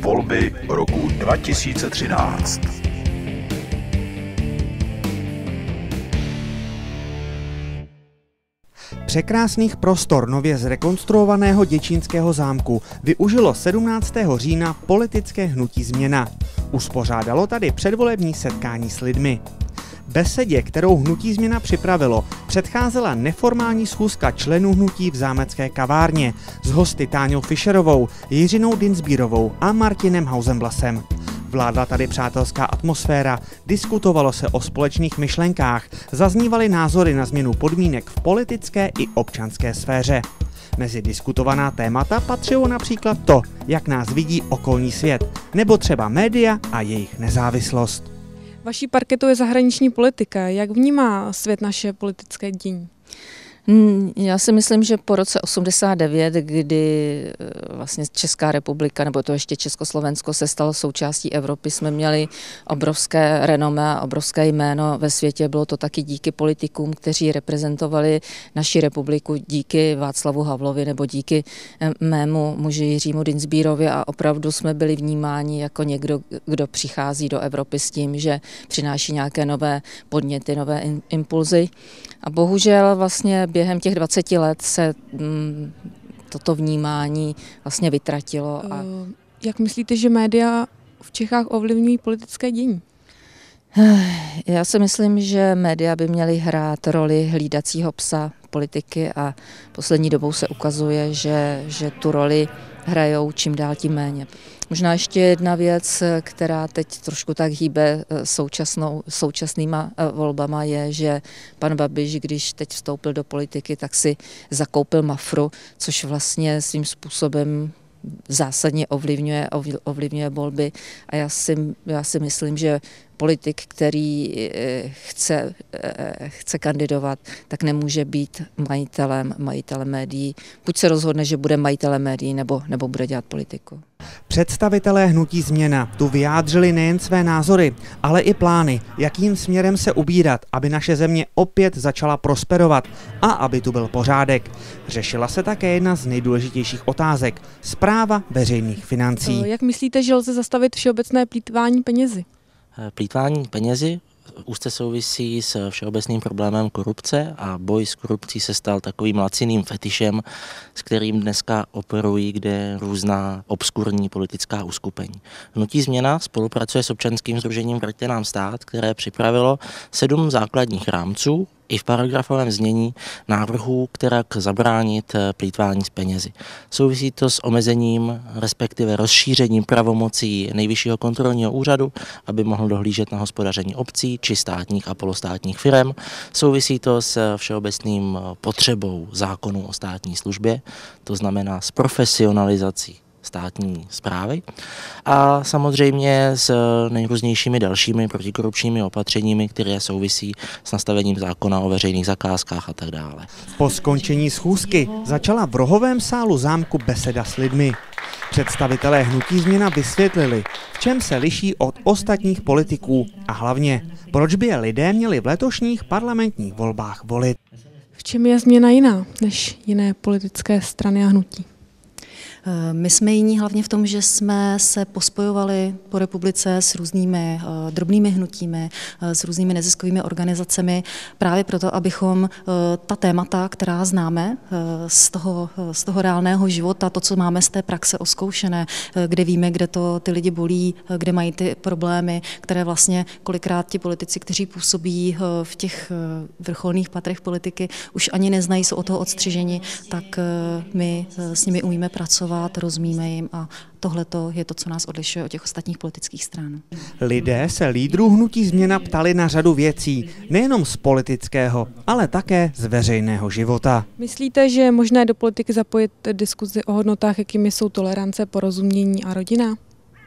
Volby roku 2013. Překrásných prostor nově zrekonstruovaného děčínského zámku využilo 17. října politické hnutí Změna. Uspořádalo tady předvolební setkání s lidmi. Besedě, kterou hnutí Změna připravilo, předcházela neformální schůzka členů hnutí v zámecké kavárně s hosty Táňou Fischerovou, Jiřinou Dinsbírovou a Martinem Hausenblasem. Vládla tady přátelská atmosféra, diskutovalo se o společných myšlenkách, zaznívaly názory na změnu podmínek v politické i občanské sféře. Mezi diskutovaná témata patřilo například to, jak nás vidí okolní svět, nebo třeba média a jejich nezávislost. Vaší parketou je zahraniční politika. Jak vnímá svět naše politické dění? Já si myslím, že po roce 89, kdy vlastně Česká republika, nebo to ještě Československo se stalo součástí Evropy, jsme měli obrovské renomé a obrovské jméno ve světě. Bylo to taky díky politikům, kteří reprezentovali naši republiku, díky Václavu Havlovi nebo díky mému muži Jiřímu Dinsbírovi a opravdu jsme byli vnímáni jako někdo, kdo přichází do Evropy s tím, že přináší nějaké nové podněty, nové impulzy. A bohužel vlastně během těch 20 let se toto vnímání vlastně vytratilo. Jak myslíte, že média v Čechách ovlivňují politické dění? Já si myslím, že média by měly hrát roli hlídacího psa politiky a poslední dobou se ukazuje, že tu roli hrajou čím dál tím méně. Možná ještě jedna věc, která teď trošku tak hýbe současnýma volbama, je, že pan Babiš, když teď vstoupil do politiky, tak si zakoupil Mafru, což vlastně svým způsobem zásadně ovlivňuje volby. A já si myslím, že politik, který chce kandidovat, tak nemůže být majitelem médií. Buď se rozhodne, že bude majitelem médií, nebo bude dělat politiku. Představitelé hnutí Změna tu vyjádřili nejen své názory, ale i plány, jakým směrem se ubírat, aby naše země opět začala prosperovat a aby tu byl pořádek. Řešila se také jedna z nejdůležitějších otázek – správa veřejných financí. Jak myslíte, že lze zastavit všeobecné plýtvání penězi? Plýtvání penězi úzce souvisí s všeobecným problémem korupce a boj s korupcí se stal takovým laciným fetišem, s kterým dneska operují kde různá obskurní politická uskupení. Hnutí Změna spolupracuje s občanským sdružením Vraťte nám stát, které připravilo 7 základních rámců i v paragrafovém znění návrhů, kterak zabránit plýtvání s penězi. Souvisí to s omezením, respektive rozšířením pravomocí Nejvyššího kontrolního úřadu, aby mohl dohlížet na hospodaření obcí či státních a polostátních firem. Souvisí to s všeobecným potřebou zákonu o státní službě, to znamená s profesionalizací státní správy a samozřejmě s nejrůznějšími dalšími protikorupčními opatřeními, které souvisí s nastavením zákona o veřejných zakázkách a tak dále. Po skončení schůzky začala v rohovém sálu zámku beseda s lidmi. Představitelé hnutí Změna vysvětlili, v čem se liší od ostatních politiků a hlavně, proč by je lidé měli v letošních parlamentních volbách volit. V čem je Změna jiná než jiné politické strany a hnutí? My jsme jiní hlavně v tom, že jsme se pospojovali po republice s různými drobnými hnutími, s různými neziskovými organizacemi, právě proto, abychom ta témata, která známe z toho reálného života, to, co máme z té praxe oskoušené, kde víme, kde to ty lidi bolí, kde mají ty problémy, které vlastně kolikrát ti politici, kteří působí v těch vrcholných patrech politiky, už ani neznají, jsou od toho odstřiženi, tak my s nimi umíme pracovat, rozumíme jim a tohleto je to, co nás odlišuje od těch ostatních politických stran. Lidé se lídrů hnutí Změna ptali na řadu věcí, nejenom z politického, ale také z veřejného života. Myslíte, že je možné do politiky zapojit diskuzi o hodnotách, jakými jsou tolerance, porozumění a rodina?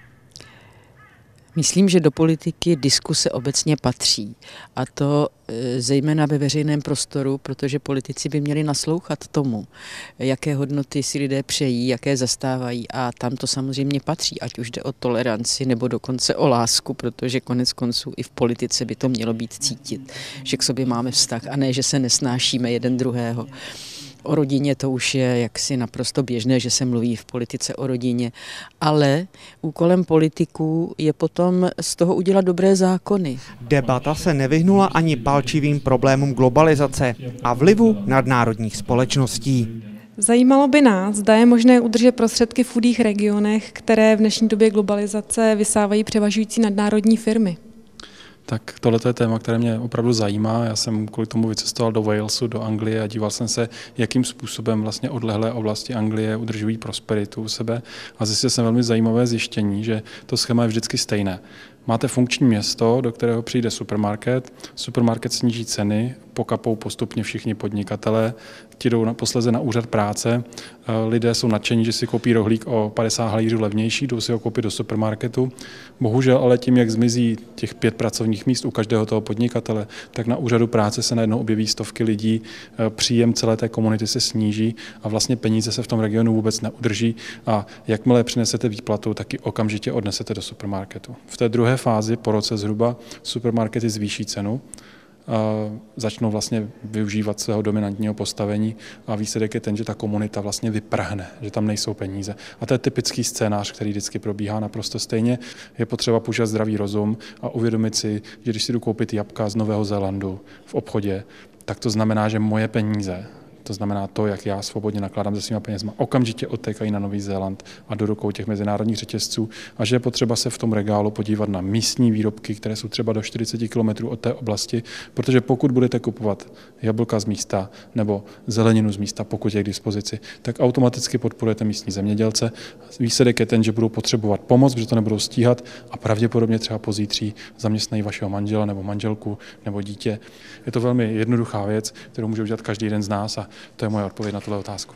Myslím, že do politiky diskuse obecně patří, a to zejména ve veřejném prostoru, protože politici by měli naslouchat tomu, jaké hodnoty si lidé přejí, jaké zastávají, a tam to samozřejmě patří, ať už jde o toleranci nebo dokonce o lásku, protože konec konců i v politice by to mělo být cítit, že k sobě máme vztah a ne, že se nesnášíme jeden druhého. O rodině to už je jaksi naprosto běžné, že se mluví v politice o rodině, ale úkolem politiků je potom z toho udělat dobré zákony. Debata se nevyhnula ani palčivým problémům globalizace a vlivu nadnárodních společností. Zajímalo by nás, zda je možné udržet prostředky v chudých regionech, které v dnešní době globalizace vysávají převažující nadnárodní firmy. Tak tohle je téma, které mě opravdu zajímá. Já jsem kvůli tomu vycestoval do Walesu, do Anglie a díval jsem se, jakým způsobem vlastně odlehlé oblasti Anglie udržují prosperitu u sebe. A zjistil jsem velmi zajímavé zjištění, že to schéma je vždycky stejné. Máte funkční město, do kterého přijde supermarket sníží ceny, pokapou postupně všichni podnikatelé, ti jdou posléze na úřad práce, lidé jsou nadšení, že si koupí rohlík o 50 halířů levnější, jdou si ho koupit do supermarketu. Bohužel ale tím, jak zmizí těch 5 pracovních míst u každého toho podnikatele, tak na úřadu práce se najednou objeví stovky lidí, příjem celé té komunity se sníží a vlastně peníze se v tom regionu vůbec neudrží a jakmile přinesete výplatu, tak ji okamžitě odnesete do supermarketu. V té druhé fázi, po roce zhruba, supermarkety zvýší cenu, začnou vlastně využívat svého dominantního postavení a výsledek je ten, že ta komunita vlastně vyprhne, že tam nejsou peníze. A to je typický scénář, který vždycky probíhá naprosto stejně. Je potřeba používat zdravý rozum a uvědomit si, že když si jdu koupit jablka z Nového Zélandu v obchodě, tak to znamená, že moje peníze, to znamená to, jak já svobodně nakládám se svýma penězma, okamžitě odtékají na Nový Zéland a do rukou těch mezinárodních řetězců a že je potřeba se v tom regálu podívat na místní výrobky, které jsou třeba do 40 km od té oblasti, protože pokud budete kupovat jablka z místa nebo zeleninu z místa, pokud je k dispozici, tak automaticky podporujete místní zemědělce. Výsledek je ten, že budou potřebovat pomoc, protože to nebudou stíhat a pravděpodobně třeba pozítří zaměstnají vašeho manžela nebo manželku nebo dítě. Je to velmi jednoduchá věc, kterou může udělat každý jeden z nás a to je moje odpověď na tuhle otázku.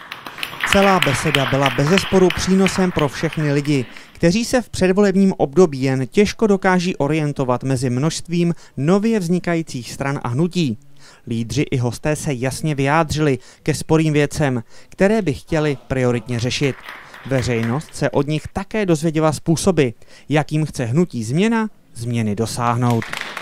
Celá beseda byla bezesporu přínosem pro všechny lidi, kteří se v předvolebním období jen těžko dokáží orientovat mezi množstvím nově vznikajících stran a hnutí. Lídři i hosté se jasně vyjádřili ke sporým věcem, které by chtěli prioritně řešit. Veřejnost se od nich také dozvěděla způsoby, jakým chce hnutí změny dosáhnout.